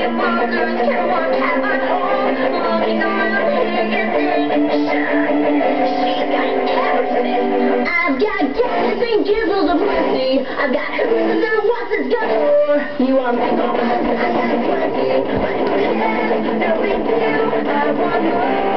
I've got gas and gizzles of pussy. I've got who's and what's it's got for. You are my mama. I got plenty, but no big deal. I want more.